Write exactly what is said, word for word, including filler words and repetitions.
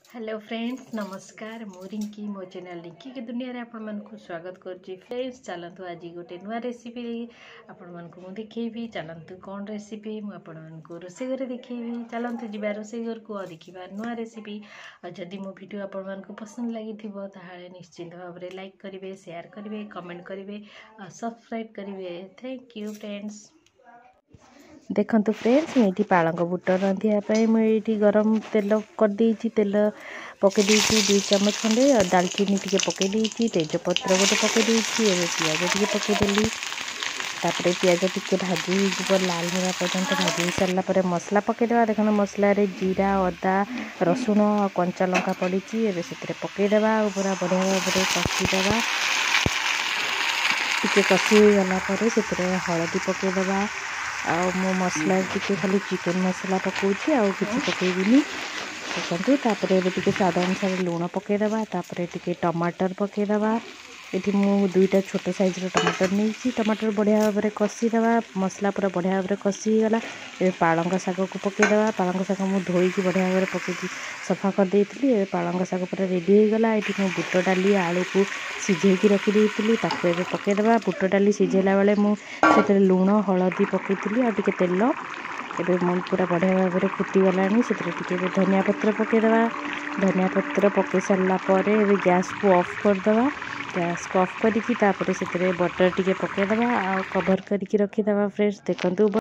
Hello friends नमस्कार मु रिंकी मो चैनल रिंकी के दुनिया रे आपण मन को स्वागत करछि। फ्रेंड्स चलतु आज गोटे नुआ रेसिपी आपण मन को मु देखैबी। चलतु कौन रेसिपी मु आपण मन को रोसे घरे देखैबी। चलतु जिबा रोसे घर को देखिबा नुआ रेसिपी। और जदि मो वीडियो आपण मन को पसंद लागिथिबो ताहाले निश्चित भाव रे लाइक करिवे, शेयर करिवे, कमेंट करिवे और सब्सक्राइब करिवे। Thank you friends. देखंतु फ्रेंड्स ये पालंग बुट रांधियापाई मुझे गरम तेल कर देइछि। तेल पके देइछि दुई चमच खंडे और दालचीनी टिके पके देइछि। तेजपत्र गोटे पके देइछि। एबे पियाज टिके पके देली। तापरे पियाज टिके भाजी जीव लाल होगा पर्यंत भाजी सारा पर मसला पकेदेवा। देखो मसला रे जीरा अदा रसुण और कंचा लंका पड़ी। एबे से पकेदेवा पूरा बढ़िया भाव में कषिदेवा। टिके कषि गला से हलदी पकेदेवा। आ मो मसला टिके खाली चिकन मसला पकाउछि आउ किछि पकेबिनी। देखंतु तापरे एबे टिके स्वाद अनुसार लूण पकेदेवा। तापरे टिके टमाटर पकेदेवा। एठी मु दुईटा छोट साइज रो टमाटर नेछि। टमाटर बढ़िया भाव में कषिदेवा। मसला पूरा बढ़िया भाव में कषि गला। एबे पालंग शाग को पकेदेवा। पालंग शाग मु धोईकी बढ़िया भाव में पकेछि सफा कर देइतिली। एबे पालंग शाग पूरा रेडी हो गला। एठी मु बुट डाली आलू को सिझेकी रखी देइतिली ताको एबे पकेदेवा। बुट डाली सिझेला बेले मु सेते लूण हलदी पकेइतिली आ टिके तेल। एबे मु पूरा बढ़िया भाव में फुटी गलानी। सेते टिके धनिया पत्र पकेदेवा। धनिया पत्र पके सारला परे एबे गैस को ऑफ करदेवा। गैस को ऑफ करिकी तापरे सेते बटर टिके पकेदेवा आ कवर करिकी रखिदेवा। फ्रेंड्स देखंतु।